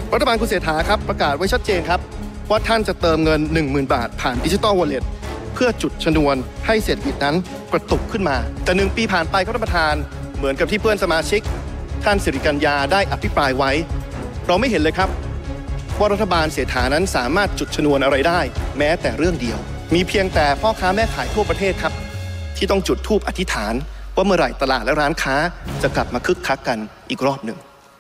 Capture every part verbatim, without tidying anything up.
รัฐบาลคุณเศรษฐาครับประกาศไว้ชัดเจนครับว่าท่านจะเติมเงิน หนึ่งหมื่น บาทผ่านดิจิทัลวอลเล็ตเพื่อจุดชนวนให้เศรษฐกิจนั้นกระตุกขึ้นมาแต่หนึ่งปีผ่านไปครับท่านประธานเหมือนกับที่เพื่อนสมาชิกท่านสิริกัญญาได้อภิปรายไว้เราไม่เห็นเลยครับว่ารัฐบาลเศรษฐานั้นสามารถจุดชนวนอะไรได้แม้แต่เรื่องเดียวมีเพียงแต่พ่อค้าแม่ขายทั่วประเทศครับที่ต้องจุดธูปอธิษฐานว่าเมื่อไหร่ตลาดและร้านค้าจะกลับมาคึกคักกันอีกรอบหนึ่ง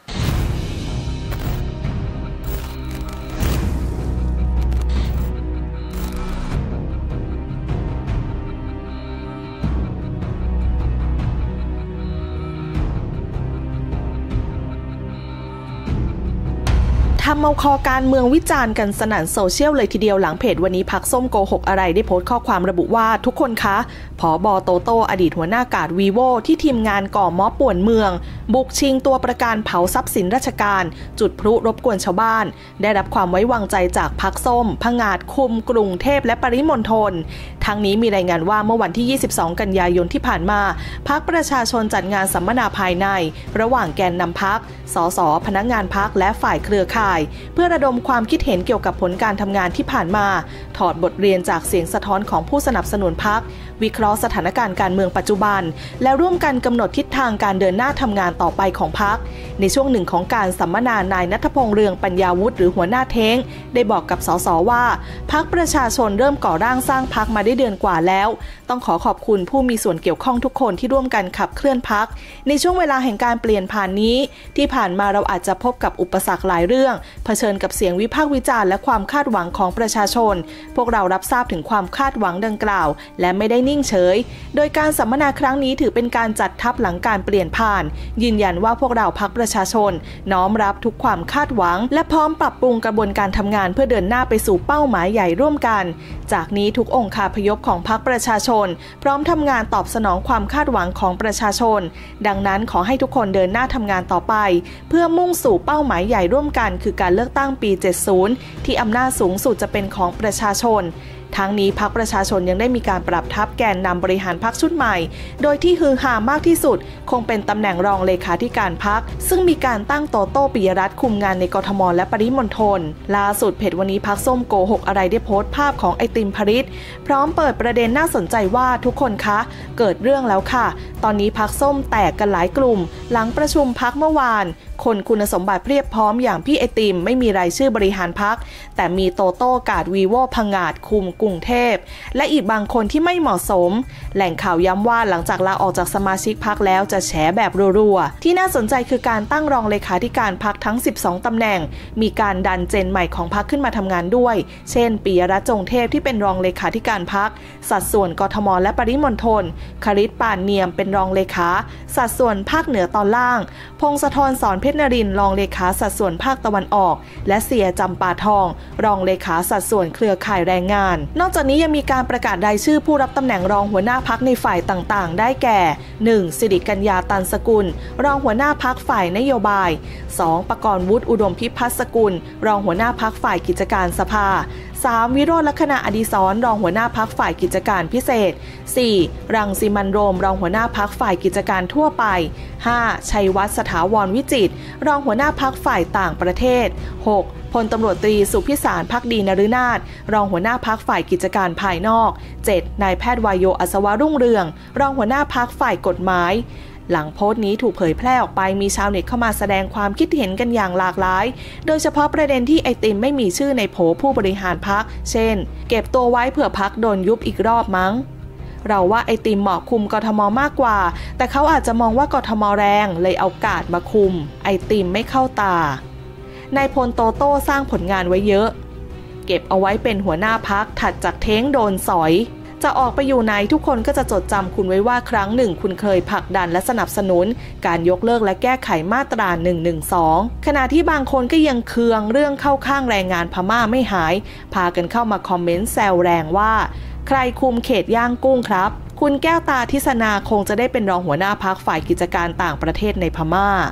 ทำเอาคอการเมืองวิจารณ์กันสนั่นโซเชียลเลยทีเดียวหลังเพจวันนี้พักส้มโกหกอะไรได้โพสต์ข้อความระบุว่าทุกคนคะผบ.โตโต้อดีตหัวหน้ากาดวีโวที่ทีมงานก่อม็อบป่วนเมืองบุกชิงตัวประกันเผาทรัพย์สินราชการจุดพลุรบกวนชาวบ้านได้รับความไว้วางใจจากพักส้มผงาดคุมกรุงเทพและปริมณฑลทั้งนี้มีรายงานว่าเมื่อวันที่ยี่สิบสองกันยายนที่ผ่านมาพรรคประชาชนจัดงานสัมมนาภายในระหว่างแกนนำพรรคสสพนักงานพรรคและฝ่ายเครือข่ายเพื่อระดมความคิดเห็นเกี่ยวกับผลการทำงานที่ผ่านมาถอดบทเรียนจากเสียงสะท้อนของผู้สนับสนุนพรรควิเคราะห์สถานการณ์การเมืองปัจจุบันและร่วมกันกำหนดทิศทางการเดินหน้าทำงานต่อไปของพรรคในช่วงหนึ่งของการสัมมนานายณัฐพงษ์เรืองปัญญาวุฒิหรือหัวหน้าเท้งได้บอกกับสสว่าพรรคประชาชนเริ่มก่อร่างสร้างพรรคมาได้เดือนกว่าแล้วต้องขอขอบคุณผู้มีส่วนเกี่ยวข้องทุกคนที่ร่วมกันขับเคลื่อนพรรคในช่วงเวลาแห่งการเปลี่ยนผ่านนี้ที่ผ่านมาเราอาจจะพบกับอุปสรรคหลายเรื่องเผชิญกับเสียงวิพากษ์วิจารณ์และความคาดหวังของประชาชนพวกเรารับทราบถึงความคาดหวังดังกล่าวและไม่ได้นิ่งเฉยโดยการสัมมนาครั้งนี้ถือเป็นการจัดทัพหลังการเปลี่ยนผ่านยืนยันว่าพวกเราพรรคประชาชนน้อมรับทุกความคาดหวังและพร้อมปรับปรุงกระบวนการทำงานเพื่อเดินหน้าไปสู่เป้าหมายใหญ่ร่วมกันจากนี้ทุกองค์คาพยพของพรรคประชาชนพร้อมทำงานตอบสนองความคาดหวังของประชาชนดังนั้นขอให้ทุกคนเดินหน้าทำงานต่อไปเพื่อมุ่งสู่เป้าหมายใหญ่ร่วมกันคือการเลือกตั้งปีเจ็ดสิบที่อำนาจสูงสุดจะเป็นของประชาชนทั้งนี้พรรคประชาชนยังได้มีการปรับทัพแกนนำบริหารพรรคชุดใหม่โดยที่ฮือฮามากที่สุดคงเป็นตำแหน่งรองเลขาธิการพรรคซึ่งมีการตั้งโตโต้ปิยรัตน์คุมงานในกทมและปริมณฑลล่าสุดเพจวันนี้พักส้มโกหกอะไรได้โพสต์ภาพของไอติมพริตพร้อมเปิดประเด็นน่าสนใจว่าทุกคนคะเกิดเรื่องแล้วค่ะตอนนี้พักส้มแตกกันหลายกลุ่มหลังประชุมพักเมื่อวานคนคุณสมบัติเพียบพร้อมอย่างพี่ไอติมไม่มีรายชื่อบริหารพรรคแต่มีโตโต้กาดวีโวผงาดคุมกรุงเทพและอีกบางคนที่ไม่เหมาะสมแหล่งข่าวย้ำว่าหลังจากลาออกจากสมาชิกพรรคแล้วจะแฉแบบรัวๆที่น่าสนใจคือการตั้งรองเลขาธิการพรรคทั้งสิบสองตำแหน่งมีการดันเจนใหม่ของพรรคขึ้นมาทำงานด้วยเช่นปิยรัตน์จงเทพที่เป็นรองเลขาธิการพรรคสัดส่วนกทมและปริมณฑลคฤทธิ์ปานเนียมเป็นรองเลขาสัดส่วนภาคเหนือตอนล่างพงศธรสอนเพชรนรินทร์รองเลขาสัดส่วนภาคตะวันออกและเสียจำปาทองรองเลขาสัดส่วนเครือข่ายแรงงานนอกจากนี้ยังมีการประกาศรายชื่อผู้รับตำแหน่งรองหัวหน้าพรรคในฝ่ายต่างๆได้แก่ หนึ่ง สิริกัญญาตันสกุลรองหัวหน้าพรรคฝ่ายนโยบาย สอง ปกรณ์วุฒิอุดมพิพัฒน์สกุลรองหัวหน้าพรรคฝ่ายกิจการสภา สาม วิโรจน์ลักษณะอดิศรรองหัวหน้าพรรคฝ่ายกิจการพิเศษ สี่ รังสิมันต์โรมรองหัวหน้าพรรคฝ่ายกิจการทั่วไป ห้า ชัยวัฒน์สถาวรวิจิตรรองหัวหน้าพรรคฝ่ายต่างประเทศ หก พลตำรวจตรีสุพิสารภักดีนฤนาถรองหัวหน้าพรรคฝ่ายกิจการภายนอก เจ็ด นายแพทย์วายโยอัศวรุ่งเรืองรองหัวหน้าพรรคฝ่ายกฎหมายหลังโพสต์นี้ถูกเผยแพร่ออกไปมีชาวเน็ตเข้ามาแสดงความคิดเห็นกันอย่างหลากหลายโดยเฉพาะประเด็นที่ไอติมไม่มีชื่อในโผผู้บริหารพรรคเช่นเก็บตัวไว้เผื่อพรรคโดนยุบอีกรอบมั้งเราว่าไอติมเหมาะคุมกทมมากกว่าแต่เขาอาจจะมองว่ากทมแรงเลยเอากาดมาคุมไอติมไม่เข้าตานายพลโตโต้สร้างผลงานไว้เยอะเก็บเอาไว้เป็นหัวหน้าพรรคถัดจากเท้งโดนสอยจะออกไปอยู่ไหนทุกคนก็จะจดจำคุณไว้ว่าครั้งหนึ่งคุณเคยผลักดันและสนับสนุนการยกเลิกและแก้ไขมาตราหนึ่งหนึ่งสองขณะที่บางคนก็ยังเคืองเรื่องเข้าข้างแรงงานพม่าไม่หายพากันเข้ามาคอมเมนต์แซวแรงว่าใครคุมเขตย่างกุ้งครับคุณแก้วตาทิศนาคงจะได้เป็นรองหัวหน้าพรรคฝ่ายกิจการต่างประเทศในพม่า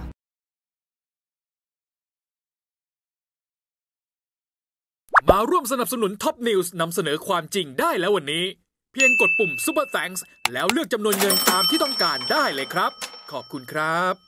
มาร่วมสนับสนุนท็อปนิวส์นำเสนอความจริงได้แล้ววันนี้เพียงกดปุ่ม Super Thanks แล้วเลือกจำนวนเงินตามที่ต้องการได้เลยครับขอบคุณครับ